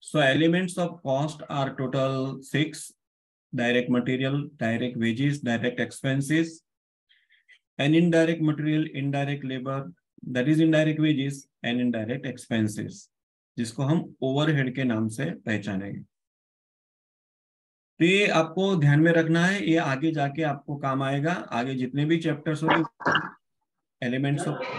So elements of cost are total 6: direct material, direct wages, direct expenses, and indirect material, indirect labor, that is indirect wages and indirect expenses, जिसको हम overhead के नाम से पहचानेंगे। तो ये आपको ध्यान में रखना है, ये आगे जाके आपको काम आएगा। आगे जितने भी चैप्टर्स होंगे elements of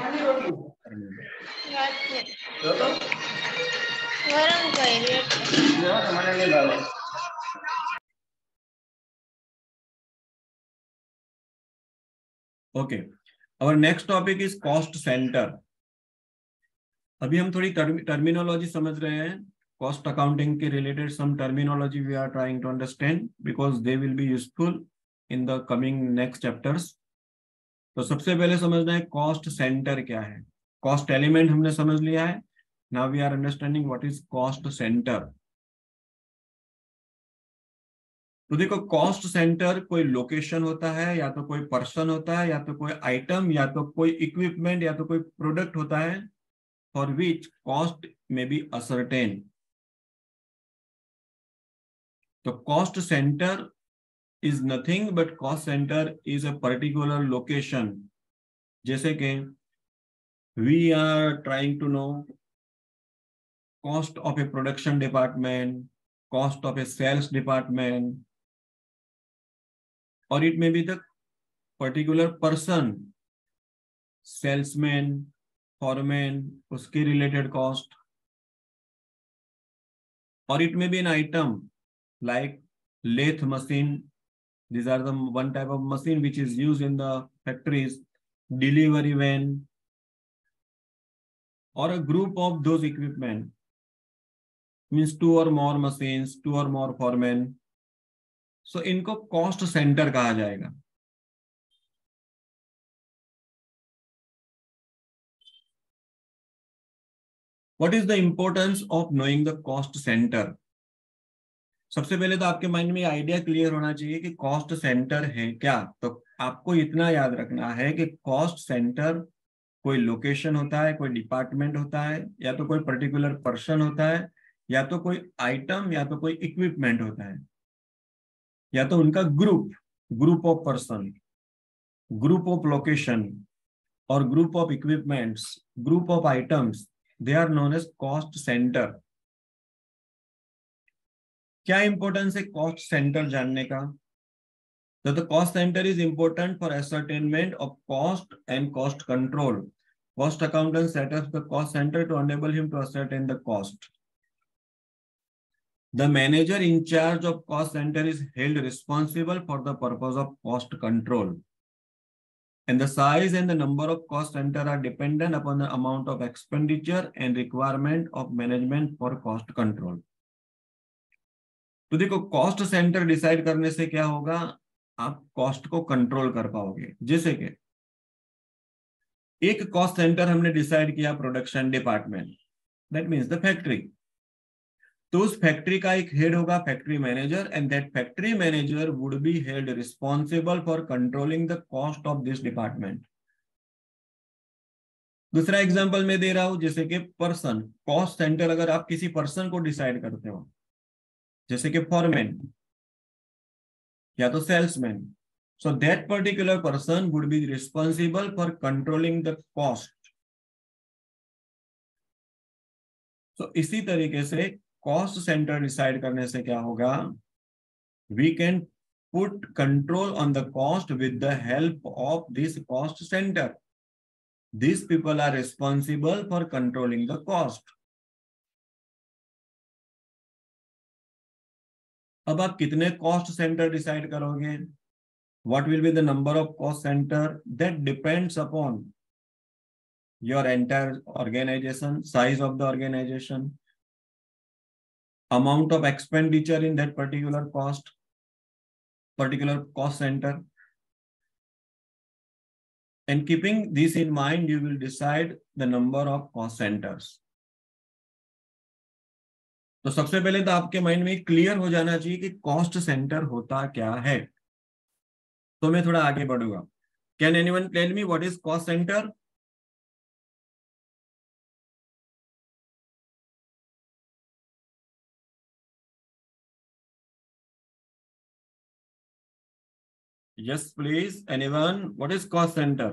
okay. Our next topic is cost centre. अभी हम थोड़ी टर्मिनोलॉजी समझ रहे हैं। कॉस्ट अकाउंटिंग के related some terminology we are trying to understand because they will be useful in the coming next chapters. तो सबसे पहले समझना है कॉस्ट सेंटर क्या है। कॉस्ट एलिमेंट हमने समझ लिया है। Now we are understanding what is cost centre. तो देखो, कॉस्ट सेंटर कोई लोकेशन होता है, या तो कोई पर्सन होता है, या तो कोई आइटम, या तो कोई इक्विपमेंट, या तो कोई प्रोडक्ट होता है for which cost may be ascertained. तो cost center is nothing but cost center is a particular location. जैसे कि we are trying to know cost of a production department, cost of a sales department, or it may be the particular person, salesman, foreman, उसके related cost, or it may be an item like lathe machine. These are the one type of machine which is used in the factories, delivery van, or a group of those equipment, means two or more machines, two or more foremen. So इनको cost center कहा जाएगा। What is the importance of knowing the cost center? सबसे पहले तो आपके mind में idea clear होना चाहिए कि कॉस्ट सेंटर है क्या। तो आपको इतना याद रखना है कि कॉस्ट सेंटर कोई लोकेशन होता है, कोई डिपार्टमेंट होता है, या तो कोई पर्टिकुलर पर्सन होता है, या तो कोई आइटम, या तो कोई इक्विपमेंट होता है, या तो उनका group of person, group of location, और group of equipments, group of items, they are known as cost centre. क्या इंपॉर्टेंस है कॉस्ट सेंटर जानने का? So the cost center is important for ascertainment of cost and cost control. Cost accountant set up the cost center to enable him to ascertain the cost. The manager in charge of cost center is held responsible for the purpose of cost control. And the size and the number of cost center are dependent upon the amount of expenditure and requirement of management for cost control. तो देखो, cost centre decide करने से क्या होगा, आप cost को control कर पाओगे। जैसे कि एक कॉस्ट सेंटर हमने डिसाइड किया, production department, that means the factory. तो उस फैक्ट्री का एक हेड होगा, factory manager, and that factory manager would be held responsible for controlling the cost of this department. दूसरा एग्जांपल मैं दे रहा हूं, जैसे कि पर्सन कॉस्ट सेंटर, अगर आप किसी पर्सन को डिसाइड करते हो, जैसे कि फॉरमैन या तो salesman, so that particular person would be responsible for controlling the cost. So इसी तरीके से कॉस्ट सेंटर डिसाइड करने से क्या होगा, we can put control on the cost with the help of this cost center. These people are responsible for controlling the cost. अब आप कितने कॉस्ट सेंटर डिसाइड करोगे? What will be the number of cost center? That depends upon your entire organization, size of the organization, amount of expenditure in that particular cost center. And keeping this in mind, you will decide the number of cost centers. तो सबसे पहले तो आपके mind में clear हो जाना चाहिए कि कॉस्ट सेंटर होता क्या है। तो मैं थोड़ा आगे बढ़ूंगा। Can anyone tell me what is cost centre? Yes, please. Anyone? What is cost center?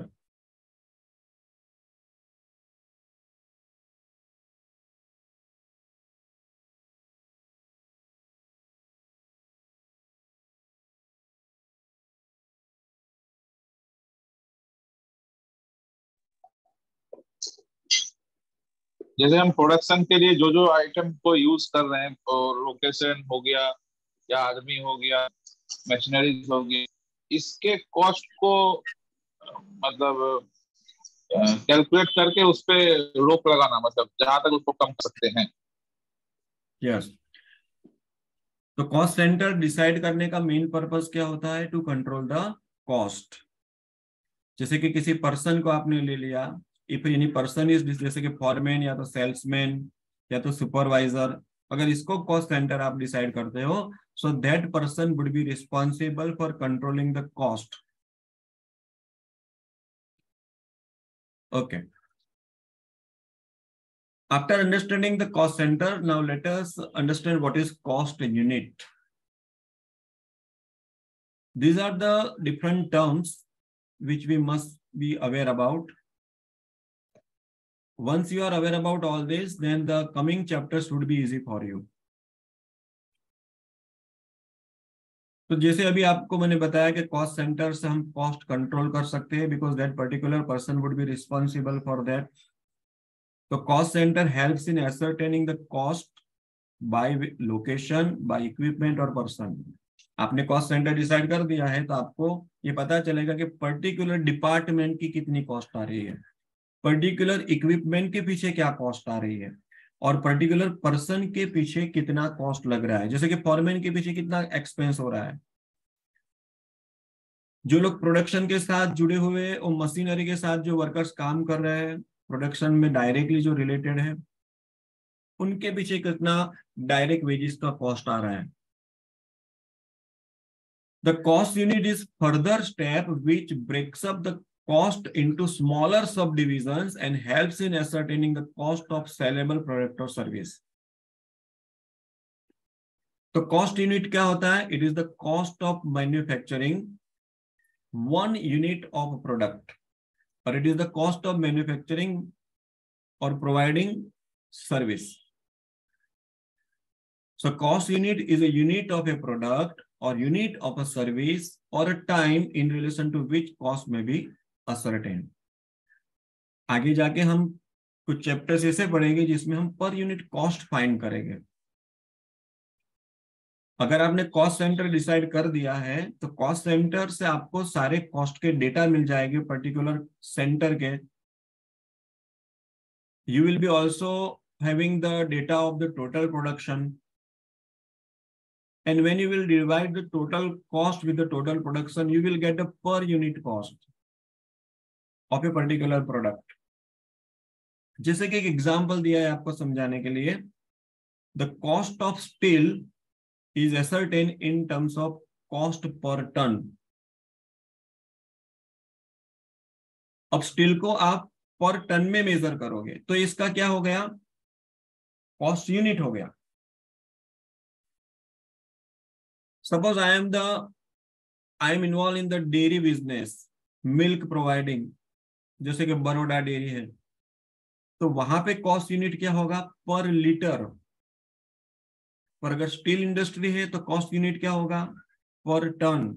जैसे हम प्रोडक्शन के लिए जो जो आइटम को यूज कर रहे हैं, तो लोकेशन हो गया या आदमी हो गया, मशीनरी हो गई, इसके कॉस्ट को मतलब कैलकुलेट करके उस पे रोक लगाना, मतलब जहां तक उसको कम कर सकते हैं। यस। तो कॉस्ट सेंटर डिसाइड करने का मेन पर्पस क्या होता है? To control the cost. जैसे कि किसी पर्सन को आपने ले लिया, इफ एनी पर्सन इज, जैसे कि फॉरमैन या तो सेल्समैन या तो सुपरवाइजर, अगर इसको कॉस्ट सेंटर आप डिसाइड करते हो, so that person would be responsible for controlling the cost. Okay, after understanding the cost center, now let us understand what is cost unit. These are the different terms which we must be aware about. Once you are aware about all this, then the coming chapters would be easy for you. तो जैसे अभी आपको मैंने बताया कि cost centre से हम cost control कर सकते हैं, because that particular person would be responsible for that. तो cost centre helps in ascertaining the cost by location, by equipment और पर्सन। आपने कॉस्ट सेंटर डिसाइड कर दिया है तो आपको ये पता चलेगा कि पर्टिकुलर डिपार्टमेंट की कितनी कॉस्ट आ रही है, पर्टिकुलर इक्विपमेंट के पीछे क्या कॉस्ट आ रही है, और पर्टिकुलर पर्सन के पीछे कितना कॉस्ट लग रहा है। जैसे कि फॉरमैन के पीछे कितना एक्सपेंस हो रहा है। जो लोग प्रोडक्शन के साथ जुड़े हुए और मशीनरी के साथ जो वर्कर्स काम कर रहे हैं, प्रोडक्शन में डायरेक्टली जो रिलेटेड है, उनके पीछे कितना डायरेक्ट वेजेस का कॉस्ट आ रहा है। The cost unit is further step which breaks up the cost into smaller subdivisions and helps in ascertaining the cost of sellable product or service. तो cost unit क्या होता है? It is the cost of manufacturing one unit of product, or it is the cost of manufacturing or providing service. So cost unit is a unit of a product or unit of a service or a time in relation to which cost may be ascertained. आगे जाके हम कुछ chapters ऐसे पढ़ेंगे जिसमें हम per unit cost find करेंगे। अगर आपने कॉस्ट सेंटर डिसाइड कर दिया है तो कॉस्ट सेंटर से आपको सारे कॉस्ट के डेटा मिल जाएंगे पर्टिकुलर सेंटर के। You will be also having the data of the total production, and when you will divide the total cost with the total production, you will get a per unit cost of a particular product. जैसे कि एक example दिया है आपको समझाने के लिए, the cost of steel is ascertained in terms of cost per ton. अब स्टील को आप पर टन में मेजर करोगे तो इसका क्या हो गया? कॉस्ट यूनिट हो गया। Suppose I am involve in the dairy business, milk providing, जैसे कि बड़ौदा डेयरी है, तो वहां पे कॉस्ट यूनिट क्या होगा? पर लीटर। पर अगर स्टील इंडस्ट्री है तो कॉस्ट यूनिट क्या होगा? पर टन।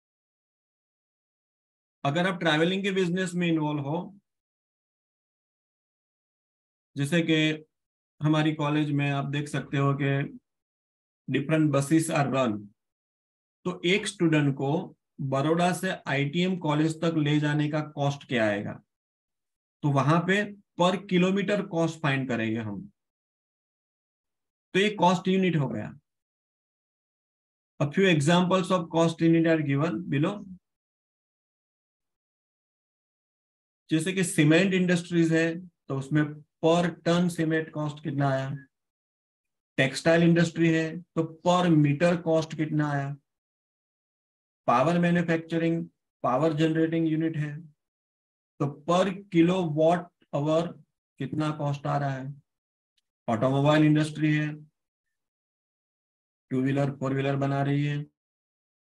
अगर आप ट्रैवलिंग के बिजनेस में इन्वॉल्व हो, जैसे कि हमारी कॉलेज में आप देख सकते हो कि डिफरेंट बसेस आर रन, तो एक स्टूडेंट को बड़ौदा से आईटीएम कॉलेज तक ले जाने का कॉस्ट क्या आएगा? तो वहां पे पर किलोमीटर कॉस्ट फाइंड करेंगे हम, तो ये कॉस्ट यूनिट हो गया। A few examples of cost unit are given below. जैसे कि सीमेंट इंडस्ट्रीज है तो उसमें पर टन सीमेंट कॉस्ट कितना आया। टेक्सटाइल इंडस्ट्री है तो पर मीटर कॉस्ट कितना आया। Power manufacturing, power generating unit है तो पर किलो वॉट आवर कितना कॉस्ट आ रहा है। ऑटोमोबाइल इंडस्ट्री है, टू व्हीलर फोर व्हीलर बना रही है